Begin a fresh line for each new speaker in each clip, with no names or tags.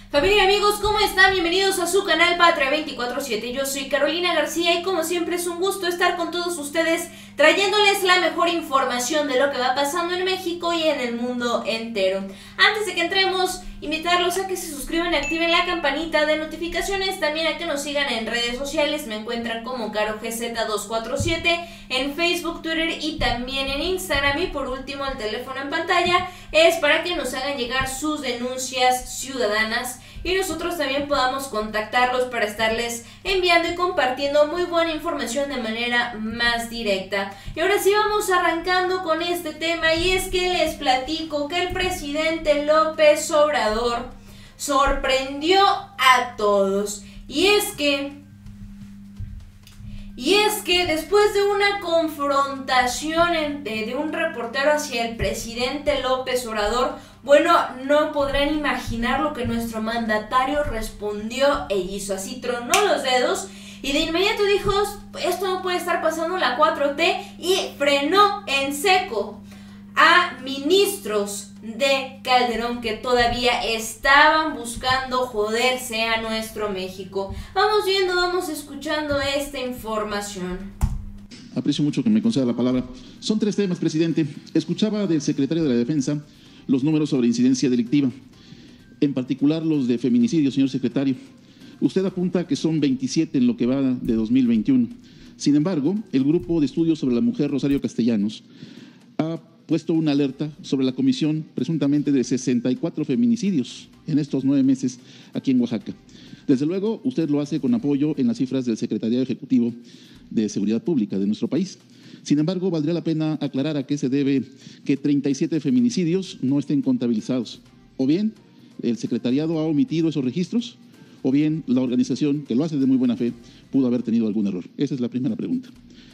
Familia y amigos, ¿cómo están? Bienvenidos a su canal Patria 24/7. Yo soy Carolina García y como siempre es un gusto estar con todos ustedes trayéndoles la mejor información de lo que va pasando en México y en el mundo entero. Antes de que entremos, invitarlos a que se suscriban y activen la campanita de notificaciones, también a que nos sigan en redes sociales. Me encuentran como CaroGZ247 en Facebook, Twitter y también en Instagram. Y por último, el teléfono en pantalla es para que nos hagan llegar sus denuncias ciudadanas y nosotros también podamos contactarlos para estarles enviando y compartiendo muy buena información de manera más directa. Y ahora sí vamos arrancando con este tema, y es que les platico que el presidente López Obrador sorprendió a todos. Y es que después de una confrontación de un reportero hacia el presidente López Obrador, bueno, no podrán imaginar lo que nuestro mandatario respondió e hizo. Así tronó los dedos y de inmediato dijo: esto no puede estar pasando la 4T, y frenó en seco a ministros de Calderón que todavía estaban buscando joderse a nuestro México. Vamos viendo, vamos escuchando esta información.
Aprecio mucho que me conceda la palabra. Son 3 temas, presidente. Escuchaba del secretario de la Defensa los números sobre incidencia delictiva, en particular los de feminicidio, señor secretario. Usted apunta que son 27 en lo que va de 2021. Sin embargo, el Grupo de Estudios sobre la Mujer Rosario Castellanos ha puesto una alerta sobre la comisión presuntamente de 64 feminicidios en estos 9 meses aquí en Oaxaca. Desde luego, usted lo hace con apoyo en las cifras del Secretariado Ejecutivo de Seguridad Pública de nuestro país. Sin embargo, valdría la pena aclarar a qué se debe que 37 feminicidios no estén contabilizados. O bien el secretariado ha omitido esos registros, o bien la organización, que lo hace de muy buena fe, pudo haber tenido algún error. Esa es la primera pregunta.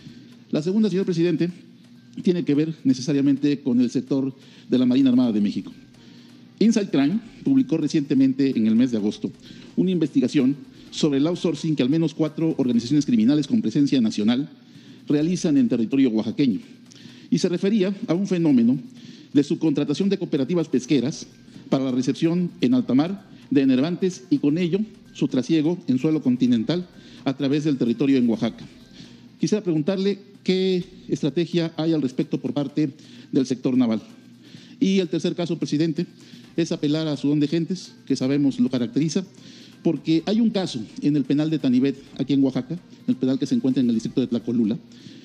La segunda, señor presidente, tiene que ver necesariamente con el sector de la Marina Armada de México. Inside Crime publicó recientemente, en el mes de agosto, una investigación sobre el outsourcing que al menos 4 organizaciones criminales con presencia nacional realizan en territorio oaxaqueño, y se refería a un fenómeno de subcontratación de cooperativas pesqueras para la recepción en alta mar de enervantes y con ello su trasiego en suelo continental a través del territorio en Oaxaca. Quisiera preguntarle qué estrategia hay al respecto por parte del sector naval. Y el tercer caso, presidente, es apelar a su don de gentes, que sabemos lo caracteriza, porque hay un caso en el penal de Tanibet, aquí en Oaxaca, el penal que se encuentra en el distrito de Tlacolula,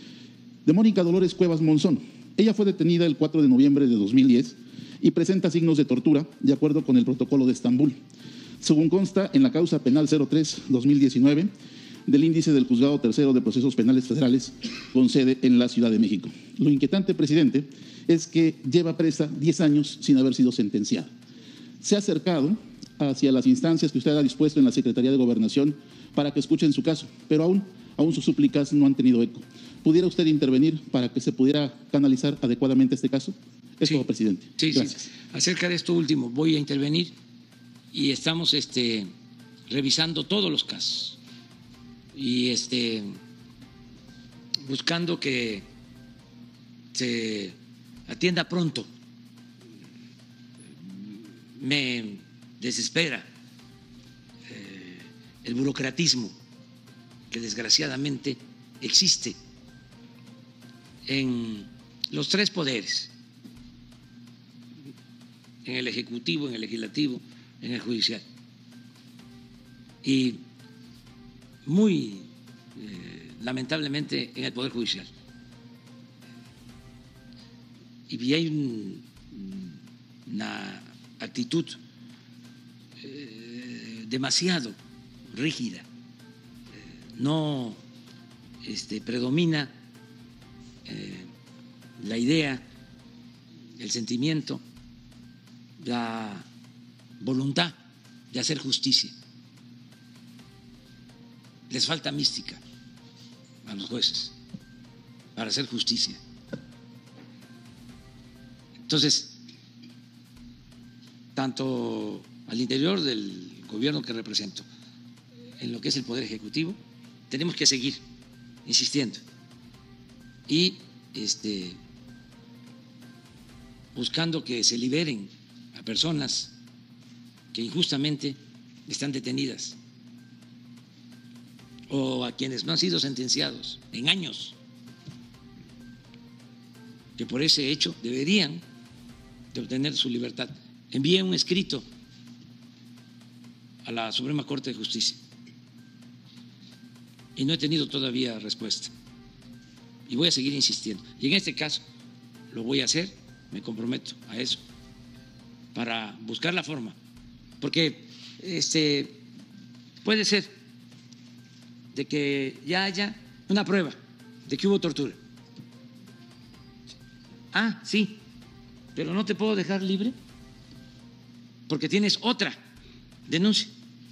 de Mónica Dolores Cuevas Monzón. Ella fue detenida el 4 de noviembre de 2010 y presenta signos de tortura de acuerdo con el protocolo de Estambul, según consta en la causa penal 03-2019 del índice del Juzgado Tercero de Procesos Penales Federales con sede en la Ciudad de México. Lo inquietante, presidente, es que lleva presa 10 años sin haber sido sentenciada. Se ha acercado hacia las instancias que usted ha dispuesto en la Secretaría de Gobernación para que escuchen su caso, pero aún sus súplicas no han tenido eco. ¿Pudiera usted intervenir para que se pudiera canalizar adecuadamente este caso? Es todo, presidente.
Sí, gracias. Sí. Acerca de esto último, voy a intervenir y estamos revisando todos los casos y buscando que se atienda pronto. Me desespera el burocratismo que desgraciadamente existe en los 3 poderes, en el Ejecutivo, en el Legislativo, en el Judicial. Y muy lamentablemente en el Poder Judicial. Y hay una actitud demasiado rígida. No predomina la idea, el sentimiento, la voluntad de hacer justicia. Les falta mística a los jueces para hacer justicia. Entonces, tanto al interior del gobierno que represento, en lo que es el Poder Ejecutivo, tenemos que seguir insistiendo y buscando que se liberen a personas que injustamente están detenidas, o a quienes no han sido sentenciados en años, que por ese hecho deberían de obtener su libertad. Envié un escrito a la Suprema Corte de Justicia y no he tenido todavía respuesta. Y voy a seguir insistiendo. Y en este caso lo voy a hacer, me comprometo a eso, para buscar la forma. Porque puede ser de que ya haya una prueba de que hubo tortura. Ah, sí, pero no te puedo dejar libre porque tienes otra denuncia.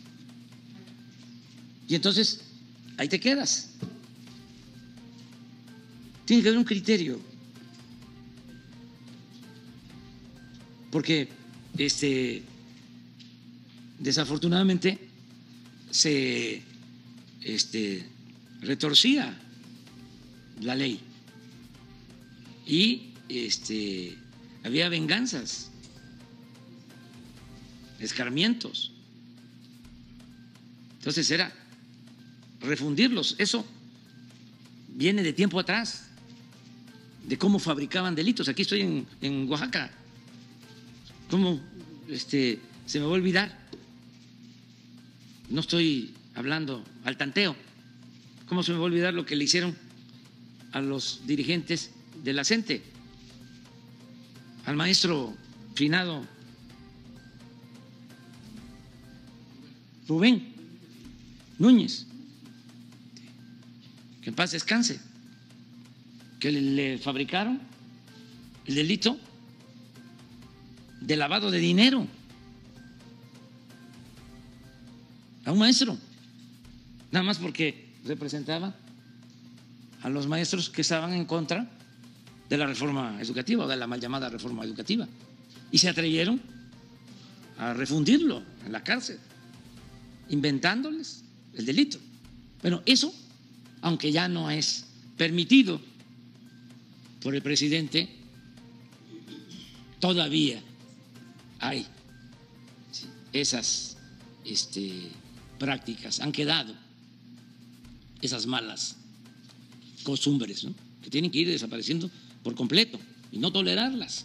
Y entonces ahí te quedas. Tiene que haber un criterio. Porque desafortunadamente se retorcía la ley y había venganzas, escarmientos. Entonces era refundirlos. Eso viene de tiempo atrás, de cómo fabricaban delitos. Aquí estoy en Oaxaca. ¿Cómo se me va a olvidar? No estoy hablando al tanteo. ¿Cómo se me va a olvidar lo que le hicieron a los dirigentes de la CENTE? Al maestro finado Rubén Núñez, que en paz descanse, que le fabricaron el delito de lavado de dinero a un maestro, nada más porque representaba a los maestros que estaban en contra de la reforma educativa o de la mal llamada reforma educativa, y se atrevieron a refundirlo en la cárcel, inventándoles el delito. Bueno, eso, aunque ya no es permitido por el presidente, todavía hay esas prácticas, han quedado esas malas costumbres, ¿no?, que tienen que ir desapareciendo por completo y no tolerarlas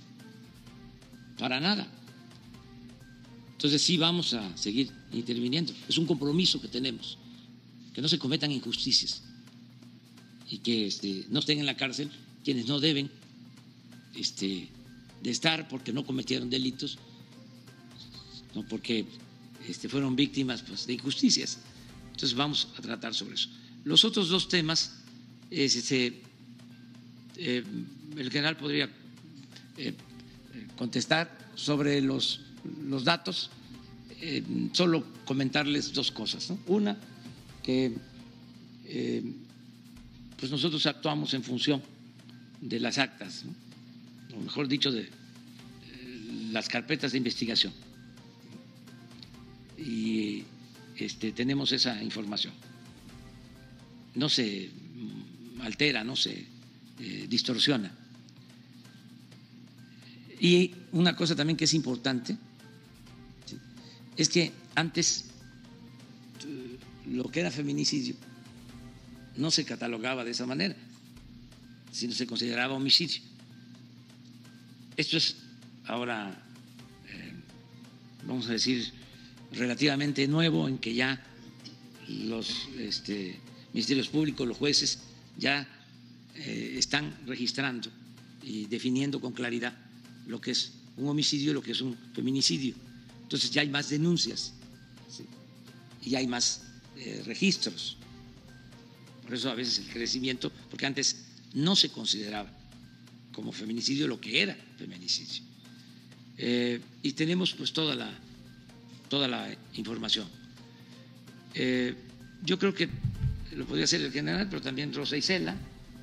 para nada. Entonces sí vamos a seguir interviniendo. Es un compromiso que tenemos, que no se cometan injusticias y que no estén en la cárcel quienes no deben de estar porque no cometieron delitos, no porque fueron víctimas, pues, de injusticias. Entonces vamos a tratar sobre eso. Los otros dos temas, el general podría contestar sobre los datos. Solo comentarles dos cosas, ¿no? Una, que pues nosotros actuamos en función de las actas, ¿no?, o mejor dicho, de las carpetas de investigación, y tenemos esa información. No se altera, no se distorsiona. Y una cosa también que es importante, ¿sí?, es que antes lo que era feminicidio no se catalogaba de esa manera, sino se consideraba homicidio. Esto es ahora, vamos a decir, relativamente nuevo, en que ya los ministerios públicos, los jueces, ya están registrando y definiendo con claridad lo que es un homicidio y lo que es un feminicidio. Entonces ya hay más denuncias, ¿sí?, y hay más registros. Por eso a veces el crecimiento, porque antes no se consideraba como feminicidio lo que era feminicidio. Y tenemos pues toda la información. Yo creo que lo podría hacer el general, pero también Rosa Isela.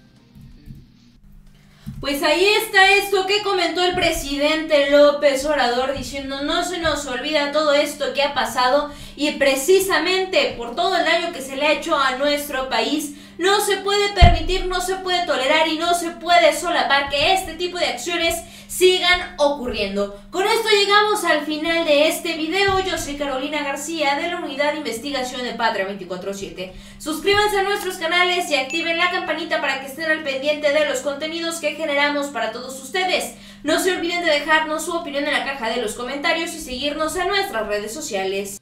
Pues ahí está esto que comentó el presidente López Obrador, diciendo: no se nos olvida todo esto que ha pasado, y precisamente por todo el daño que se le ha hecho a nuestro país, no se puede permitir, no se puede tolerar y no se puede solapar que este tipo de acciones sigan ocurriendo. Con esto llegamos al final de este video. Yo soy Carolina García de la Unidad de Investigación de Patria 24/7. Suscríbanse a nuestros canales y activen la campanita para que estén al pendiente de los contenidos que generamos para todos ustedes. No se olviden de dejarnos su opinión en la caja de los comentarios y seguirnos en nuestras redes sociales.